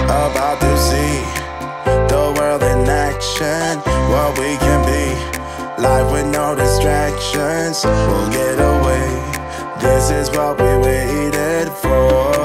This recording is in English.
about to see the world in action, what we can be. Life with no distractions, we'll get away. This is what we waited for.